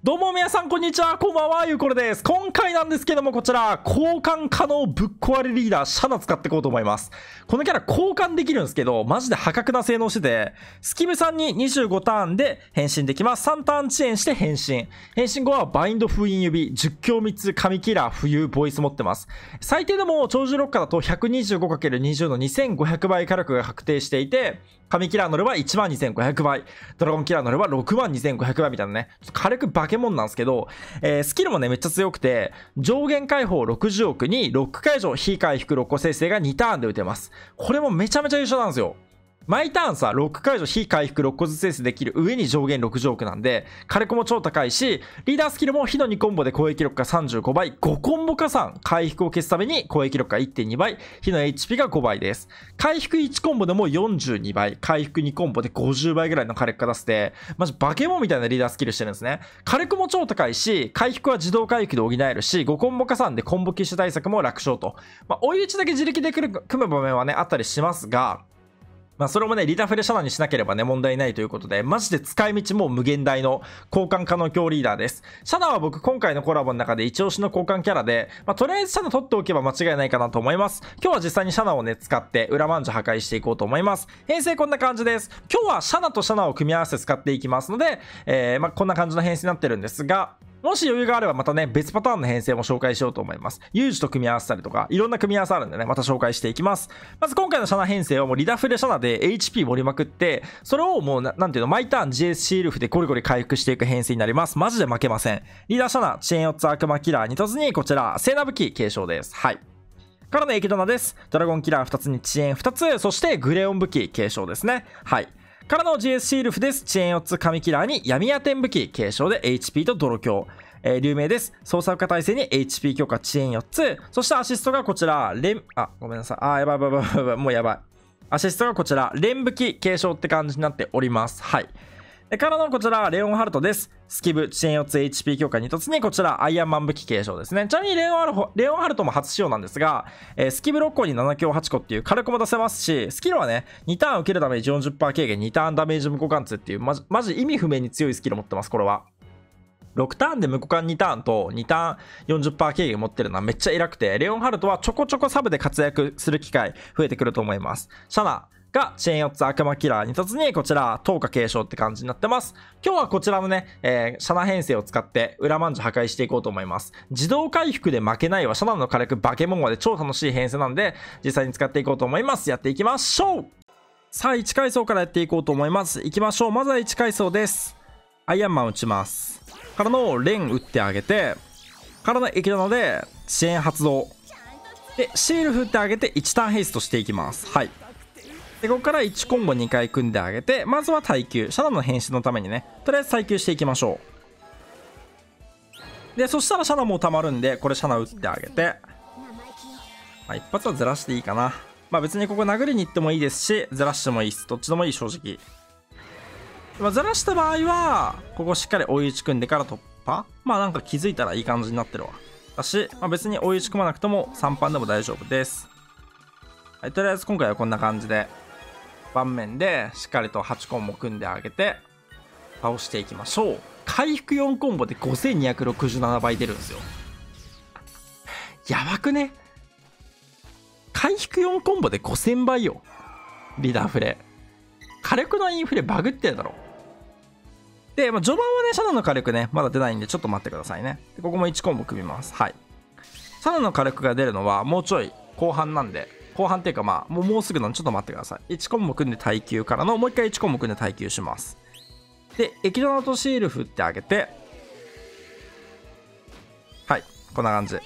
どうも皆さんこんにちは、こんばんは、ゆうころです。今回なんですけども、こちら交換可能ぶっ壊れリーダーシャナ使っていこうと思います。このキャラ交換できるんですけど、マジで破格な性能してて、スキブさんに25ターンで変身できます。3ターン遅延して変身後はバインド封印指、10強3つ神キラー浮遊ボイス持ってます。最低でも長寿ロッカーだと 125×20 の2500倍火力が確定していて、神キラー乗れば12500倍、ドラゴンキラー乗れば62500倍みたいなね、ちょっと火力化け物なんですけど、スキルもねめっちゃ強くて、上限解放60億にロック解除、非回復6個生成が2ターンで打てます。これもめちゃめちゃ優秀なんですよ。毎ターンさ、ロック解除、非回復6個ずつ生成できる上に上限60億なんで、火力も超高いし、リーダースキルも火の2コンボで攻撃力が35倍、5コンボ加算、回復を消すために攻撃力が 1.2 倍、火の HP が5倍です。回復1コンボでも42倍、回復2コンボで50倍ぐらいの火力が出せて、マジバケモンみたいなリーダースキルしてるんですね。火力も超高いし、回復は自動回復で補えるし、5コンボ加算でコンボ機種対策も楽勝と。追い打ちだけ自力で組む場面はね、あったりしますが、それもね、リダフレシャナにしなければね、問題ないということで、マジで使い道も無限大の交換可能強リーダーです。シャナは僕、今回のコラボの中で一押しの交換キャラで、とりあえずシャナ取っておけば間違いないかなと思います。今日は実際にシャナをね、使って裏マンジュ破壊していこうと思います。編成こんな感じです。今日はシャナとシャナを組み合わせて使っていきますので、こんな感じの編成になってるんですが、もし余裕があればまたね、別パターンの編成も紹介しようと思います。ユージと組み合わせたりとか、いろんな組み合わせあるんでね、また紹介していきます。まず今回のシャナ編成はもうリダフレシャナで HP 盛りまくって、それをもうなんていうの、毎ターン GS シールフでゴリゴリ回復していく編成になります。マジで負けません。リーダーシャナ、遅延4つ悪魔キラー2突にこちら、聖な武器継承です。はい。からのエキドナです。ドラゴンキラー2つに遅延2つ、そしてグレオン武器継承ですね。はい。からの GS シールフです。遅延4つ神キラーに闇当てん武器継承で HP と泥強。流明です。操作化耐性に HP 強化遅延4つ。そしてアシストがこちら、ごめんなさい。やばい。もうやばい。アシストがこちら、連武器継承って感じになっております。はい。からのこちら、レオンハルトです。スキブ、遅延4つ HP 強化2突にこちら、アイアンマン武器継承ですね。ちなみにレオンハルトも初使用なんですが、スキブ6個に7強8個っていう火力も出せますし、スキルはね、2ターン受けるダメージ 40% 軽減、2ターンダメージ無互換通っていう、マジ意味不明に強いスキル持ってます、これは。6ターンで無互換2ターンと2ターン 40% 軽減持ってるのはめっちゃ偉くて、レオンハルトはちょこちょこサブで活躍する機会増えてくると思います。シャナが遅延4つ悪魔キラー2突にこちら10日継承って感じになってます。今日はこちらのね、シャナ編成を使って裏マンジュ破壊していこうと思います。自動回復で負けないはシャナの火力バケモンまで超楽しい編成なんで、実際に使っていこうと思います。やっていきましょう。さあ1階層からやっていこうと思います。いきましょう。まずは1階層です。アイアンマン打ちます。からのレン打ってあげて、からのエキドナで遅延発動でシール振ってあげて1ターンヘイストしていきます。はい。でここから1コンボ2回組んであげて、まずは耐久、シャナの変身のためにね、とりあえず耐久していきましょう。でそしたらシャナもう溜まるんで、これシャナ打ってあげて、一発はずらしていいかな。別にここ殴りに行ってもいいですし、ずらしてもいいです。どっちでもいい、正直。ずらした場合はここしっかり追い打ち組んでから突破。なんか気づいたらいい感じになってるわ。だし、別に追い打ち組まなくても3パンでも大丈夫です。はい、とりあえず今回はこんな感じで盤面でしっかりと8コンボ組んであげて倒していきましょう。回復4コンボで5267倍出るんですよ。やばくね。回復4コンボで5000倍よ。リーダーフレ火力のインフレバグってるだろ。で、序盤はね、シャナの火力ね、まだ出ないんで、ちょっと待ってくださいね。でここも1コンボ組みます。はい。シャナの火力が出るのは、もうちょい後半なんで、後半っていうかもうすぐなんで、ちょっと待ってください。1コンボ組んで耐久からの、もう一回1コンボ組んで耐久します。で、エキドナとシール振ってあげて、はい、こんな感じ。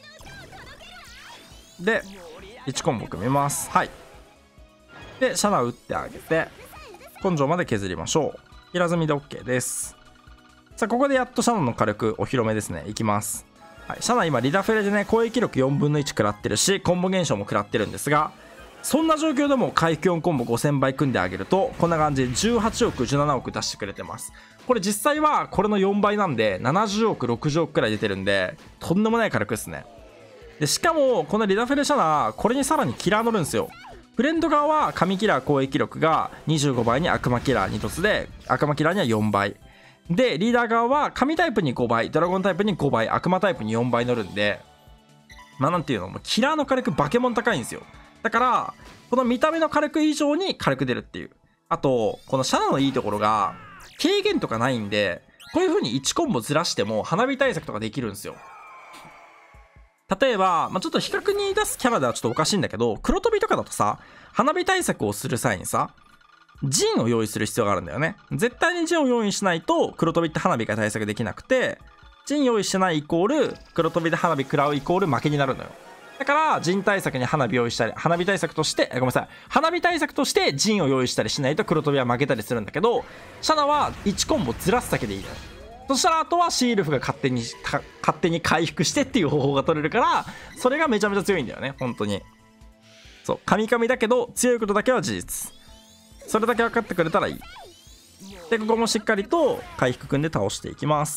で、1コンボ組みます。はい。で、シャナ打ってあげて、根性まで削りましょう。平積みで OK です。さあここでやっとシャナの火力お披露目ですね。いきます。はい、シャナ今リダフレでね、攻撃力4分の1食らってるし、コンボ減少も食らってるんですが、そんな状況でも回復4コンボ5000倍組んであげると、こんな感じで18億17億出してくれてます。これ実際はこれの4倍なんで70億60億くらい出てるんで、とんでもない火力ですね。でしかもこのリダフレシャナ、これにさらにキラー乗るんですよ。フレンド側は神キラー攻撃力が25倍に悪魔キラー2突で、悪魔キラーには4倍で、リーダー側は神タイプに5倍、ドラゴンタイプに5倍、悪魔タイプに4倍乗るんで、まあなんていうの、もうキラーの火力バケモン高いんですよ。だから、この見た目の火力以上に火力出るっていう。あと、このシャナのいいところが、軽減とかないんで、こういう風に1コンボずらしても花火対策とかできるんですよ。例えば、ちょっと比較に出すキャラではちょっとおかしいんだけど、黒飛びとかだとさ、花火対策をする際にさ、陣を用意する必要があるんだよね。絶対に陣を用意しないと、黒飛びって花火が対策できなくて、陣用意してないイコール、黒飛びで花火食らうイコール負けになるのよ。だから、陣対策に花火用意したり、花火対策として、ごめんなさい。花火対策として陣を用意したりしないと黒飛びは負けたりするんだけど、シャナは1コンボずらすだけでいいのよ。そしたらあとはシールフが勝手に回復してっていう方法が取れるから、それがめちゃめちゃ強いんだよね、本当に。そう、カミカミだけど強いことだけは事実。それだけ分かってくれたらいい。で、ここもしっかりと回復組んで倒していきます。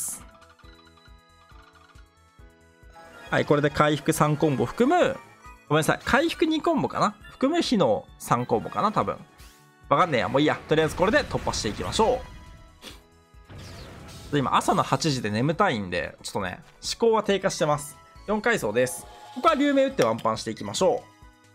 はい、これで回復3コンボ含む、ごめんなさい、回復2コンボかな、含む火の3コンボかな、多分。わかんねえや、もういいや。とりあえずこれで突破していきましょう。今朝の8時で眠たいんで、ちょっとね、思考は低下してます。4階層です。ここは竜鳴打ってワンパンしていきましょう。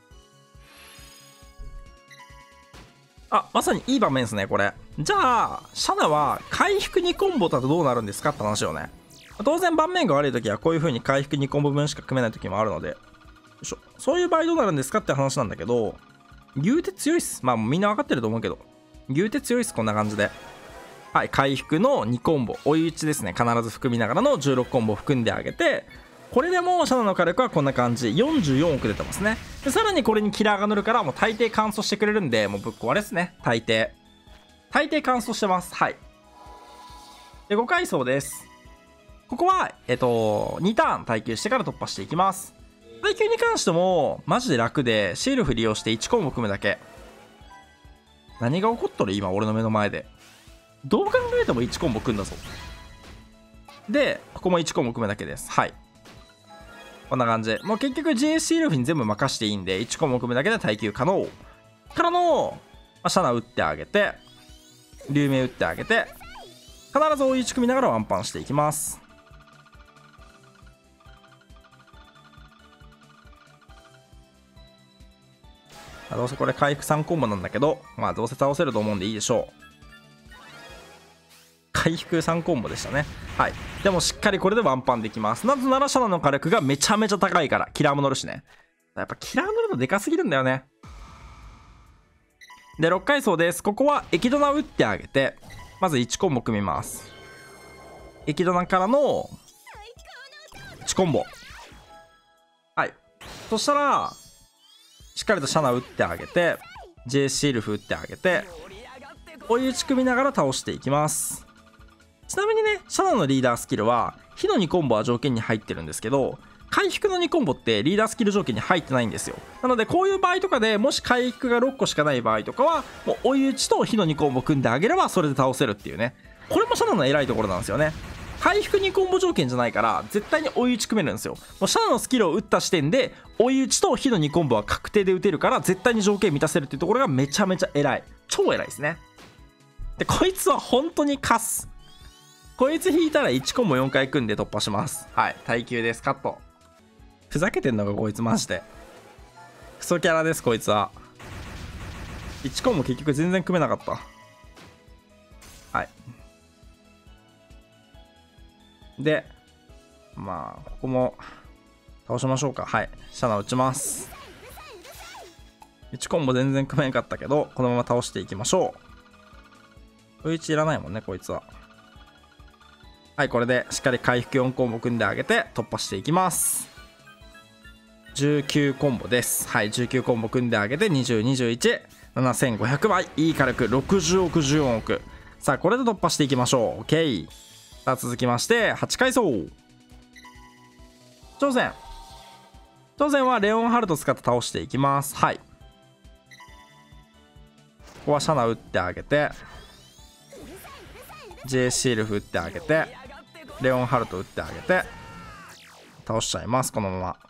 あ、まさにいい場面ですね、これ。じゃあ、シャナは回復2コンボだとどうなるんですかって話よね。当然盤面が悪い時はこういう風に回復2コンボ分しか組めない時もあるので、そういう場合どうなるんですかって話なんだけど、言うて強いっす。まあみんな分かってると思うけど、言うて強いっす、こんな感じで。はい、回復の2コンボ、追い打ちですね、必ず含みながらの16コンボ含んであげて、これでもうシャナの火力はこんな感じ、44億出てますね。でさらにこれにキラーが乗るからもう大抵乾燥してくれるんで、もうぶっ壊れですね。大抵乾燥してます。はい。で5階層です。ここは2ターン耐久してから突破していきます。耐久に関してもマジで楽で、シールフ利用して1コンボ組むだけ。何が起こっとる今俺の目の前で。どう考えても1コンボ組んだぞ。でここも1コンボ組むだけです。はい、こんな感じ。もう結局 GS シールフに全部任していいんで、1コンボ組むだけで耐久可能からの、シャナ打ってあげて、竜鳴打ってあげて、必ず追い打ち組みながらワンパンしていきます。どうせこれ回復3コンボなんだけど、まあどうせ倒せると思うんでいいでしょう。回復3コンボでしたね。はい。でもしっかりこれでワンパンできます。なぜならシャナの火力がめちゃめちゃ高いから、キラーも乗るしね。やっぱキラー乗るのでかすぎるんだよね。で、6階層です。ここはエキドナ打ってあげて、まず1コンボ組みます。エキドナからの1コンボ。はい。そしたら、しっかりとシャナ打ってあげて、JS シールフ打ってあげて、追い打ち組みながら倒していきます。ちなみにね、シャナのリーダースキルは火の2コンボは条件に入ってるんですけど、回復の2コンボってリーダースキル条件に入ってないんですよ。なのでこういう場合とかでもし回復が6個しかない場合とかは、もう追い打ちと火の2コンボ組んであげればそれで倒せるっていうね。これもシャナの偉いところなんですよね。回復2コンボ条件じゃないから絶対に追い打ち組めるんですよ。もうシャナのスキルを打った時点で追い打ちと火の2コンボは確定で打てるから、絶対に条件満たせるっていうところがめちゃめちゃ偉い。超偉いですね。でこいつは本当にカス。こいつ引いたら1コンボ4回組んで突破します。はい、耐久です。カット。ふざけてんのかこいつマジで。クソキャラですこいつは。1コンボ結局全然組めなかった。はい。でまあここも倒しましょうか。はい、シャナ打ちます。1コンボ全然組めなかったけど、このまま倒していきましょう。追い打ちいらないもんねこいつは。はい、これでしっかり回復4コンボ組んであげて突破していきます。19コンボです。はい、19コンボ組んであげて20、21、7500倍、いい火力、60億、14億。さあ、これで突破していきましょう。OK。さあ、続きまして、8階層。挑戦。挑戦はレオンハルト使って倒していきます。はい。ここはシャナ打ってあげて、J シールフ打ってあげて、レオンハルト打ってあげて倒しちゃいます。このまま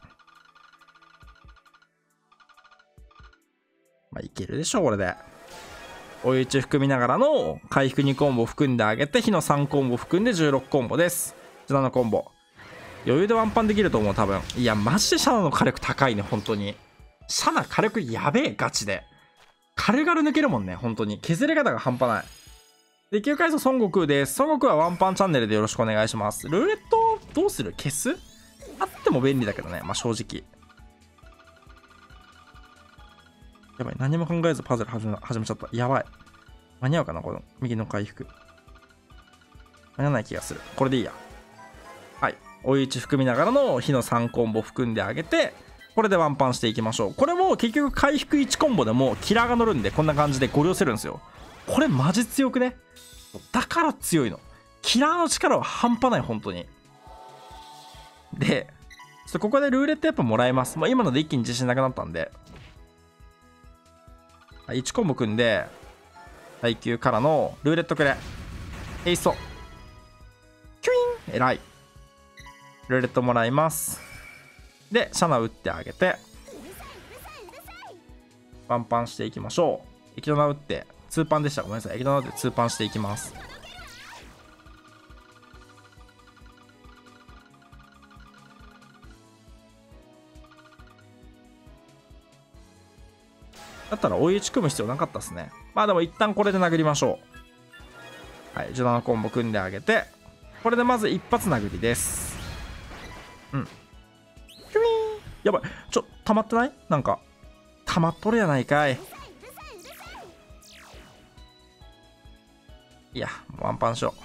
まあいけるでしょこれで。 追い打ち含みながらの回復2コンボ含んであげて、火の3コンボ含んで16コンボです。17コンボ。余裕でワンパンできると思う、多分。いや、マジでシャナの火力高いね、本当に。シャナ火力やべえ、ガチで。軽々抜けるもんね、本当に。削れ方が半端ない。で、9回走孫悟空です。孫悟空はワンパンチャンネルでよろしくお願いします。ルーレット、どうする？消す？あっても便利だけどね、まあ正直。やばい、何も考えずパズル始めちゃった。やばい。間に合うかな、この右の回復。間に合わない気がする。これでいいや。はい。追い打ち含みながらの火の3コンボ含んであげて、これでワンパンしていきましょう。これも結局回復1コンボでもキラーが乗るんで、こんな感じでゴリ押せるんですよ。これマジ強くね？だから強いの。キラーの力は半端ない、本当に。で、ちょっとここでルーレットやっぱもらえます。まあ、今ので一気に自信なくなったんで。1コンボ組んで、耐久からのルーレットくれ。エイソ。キュイン！えらい。ルーレットもらいます。で、シャナ打ってあげて、ワンパンしていきましょう。エキドナ打って、2パンでした。ごめんなさい。エキドナ打って2パンしていきます。だったら追い打ち組む必要なかったですね。まあでも一旦これで殴りましょう。はい、17コンボ組んであげて、これでまず一発殴りです。うん。キュイーン！やばい。溜まってない？なんか、溜まっとるやないかい。いや、もうワンパンしよう。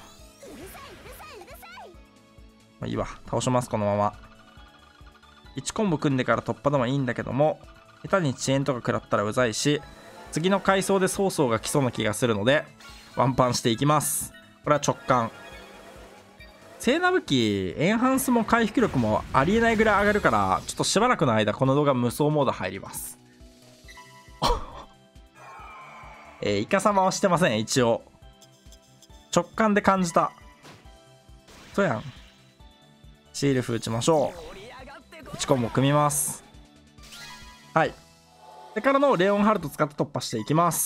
まあいいわ。倒します、このまま。1コンボ組んでから突破でもいいんだけども、下手に遅延とか食らったらうざいし、次の階層で曹操が来そうな気がするので、ワンパンしていきます。これは直感。聖な武器、エンハンスも回復力もありえないぐらい上がるから、ちょっとしばらくの間、この動画無双モード入ります。イカ様はしてません、一応。直感で感じた。そうやん。シールフ打ちましょう。1コンボ組みます。はい。それからのレオンハルト使って突破していきます。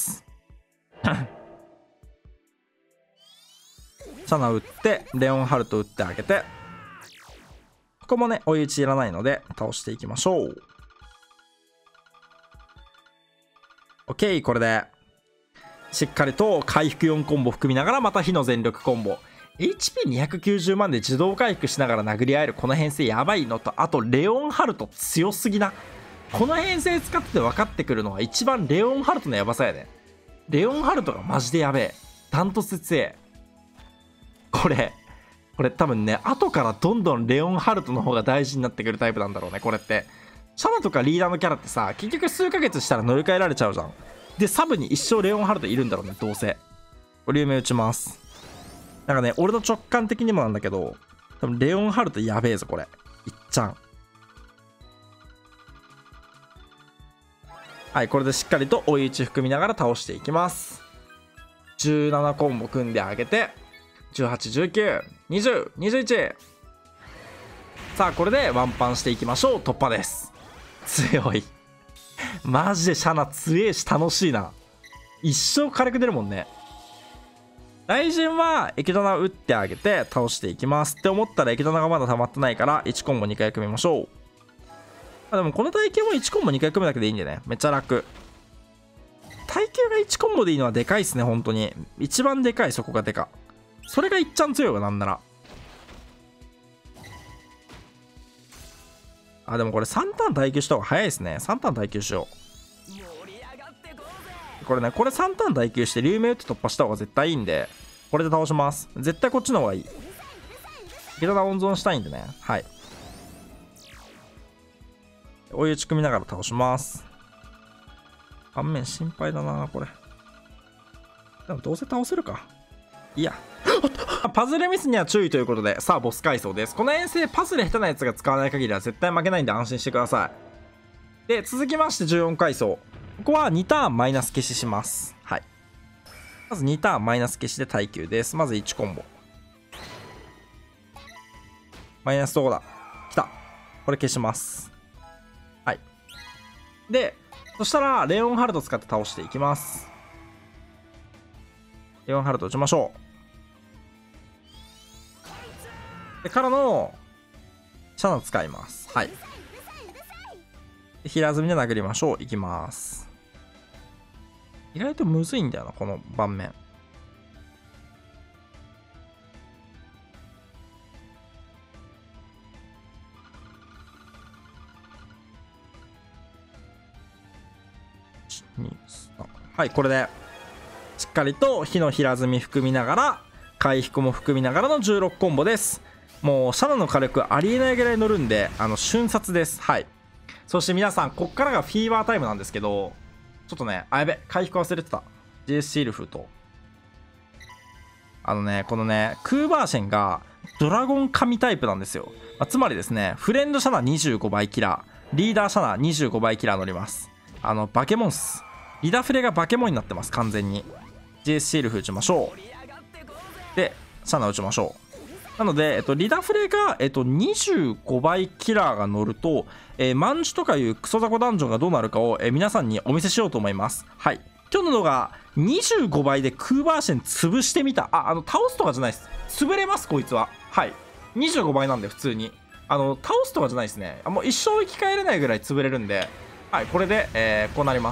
シャナ打って、レオンハルト打ってあげて、ここもね、追い打ちいらないので、倒していきましょう。OK、これで、しっかりと回復4コンボ含みながら、また火の全力コンボ。HP290 万で自動回復しながら殴り合えるこの編成やばいのと、あと、レオンハルト強すぎな。この編成使ってて分かってくるのは一番レオンハルトのやばさやね。レオンハルトがマジでやべえ。ダントツ強え。これ多分ね、後からどんどんレオンハルトの方が大事になってくるタイプなんだろうね、これって。シャナとかリーダーのキャラってさ、結局数ヶ月したら乗り換えられちゃうじゃん。で、サブに一生レオンハルトいるんだろうね、どうせ。ボリューム打ちます。なんかね、俺の直感的にもなんだけど、多分レオンハルトやべえぞ、これ。いっちゃん。はい、これでしっかりと追い打ち含みながら倒していきます。17コンボ組んであげて、18、19、20、21。さあ、これでワンパンしていきましょう。突破です。強い。マジでシャナ強えし楽しいな。一生軽く出るもんね。雷神はエキドナ打ってあげて倒していきますって思ったらエキドナがまだ溜まってないから1コンボ2回組みましょう。でもこの耐久も1コンボ2回組むだけでいいんでね。めっちゃ楽。耐久が1コンボでいいのはでかいっすね、本当に。一番でかい、そこがでか。それがいっちゃん強いわ、なんなら。でもこれ3ターン耐久した方が早いですね。3ターン耐久しよう。これね、これ3ターン耐久して竜明打って突破した方が絶対いいんで、これで倒します。絶対こっちの方がいい。ゲドナ温存したいんでね。はい。追い打ち組みながら倒します。盤面心配だな、これ。でもどうせ倒せるか。いや。パズルミスには注意ということで、さあ、ボス階層です。この遠征、パズル下手なやつが使わない限りは絶対負けないんで安心してください。で、続きまして14階層。ここは2ターンマイナス消しします。はい。まず2ターンマイナス消しで耐久です。まず1コンボ。マイナスどこだ？来た。これ消します。はい。で、そしたら、レオンハルト使って倒していきます。 レオンハルト打ちましょう。でからのシャナ使います。はい。で平積みで殴りましょう。いきます。意外とむずいんだよな、この盤面。1、2、3。はい、これでしっかりと火の平積み含みながら回復も含みながらの16コンボです。もうシャナの火力ありえないぐらい乗るんで、瞬殺です。はい。そして皆さん、こっからがフィーバータイムなんですけど、ちょっとね、あ、やべ、回復忘れてた。JS シールフと。このね、クーバーシェンがドラゴン神タイプなんですよ。つまりですね、フレンドシャナ25倍キラー、リーダーシャナ25倍キラー乗ります。バケモンっす。リダフレがバケモンになってます、完全に。JS シールフ打ちましょう。で、シャナ打ちましょう。なので、リダフレが、25倍キラーが乗ると、マンジュとかいうクソザコダンジョンがどうなるかを、皆さんにお見せしようと思います。はい。今日の動画、25倍でクーバーシェン潰してみた。倒すとかじゃないです。潰れます、こいつは。はい。25倍なんで、普通に。倒すとかじゃないですね。もう一生生き返れないぐらい潰れるんで、はい、これで、こうなります。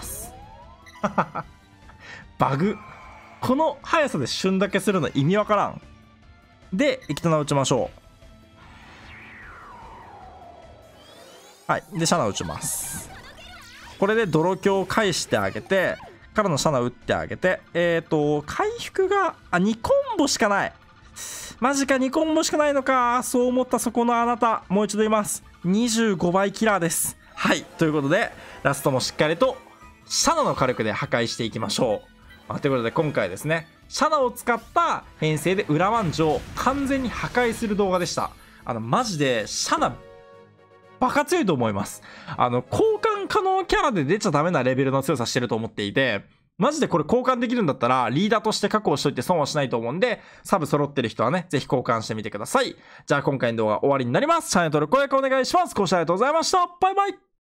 バグ。この速さで旬だけするの意味わからん。で、生きたな打ちましょう。はい。で、シャナ打ちます。これで泥鏡を返してあげて、からのシャナ打ってあげて、回復が、2コンボしかない。マジか、2コンボしかないのか。そう思ったそこのあなた、もう一度言います。25倍キラーです。はい。ということで、ラストもしっかりと、シャナの火力で破壊していきましょう。ということで、今回はですね、シャナを使った編成で裏ワンジを完全に破壊する動画でした。マジで、シャナ、バカ強いと思います。交換可能キャラで出ちゃダメなレベルの強さしてると思っていて、マジでこれ交換できるんだったら、リーダーとして確保しといて損はしないと思うんで、サブ揃ってる人はね、ぜひ交換してみてください。じゃあ今回の動画は終わりになります。チャンネル登録、高評価お願いします。ご視聴ありがとうございました。バイバイ。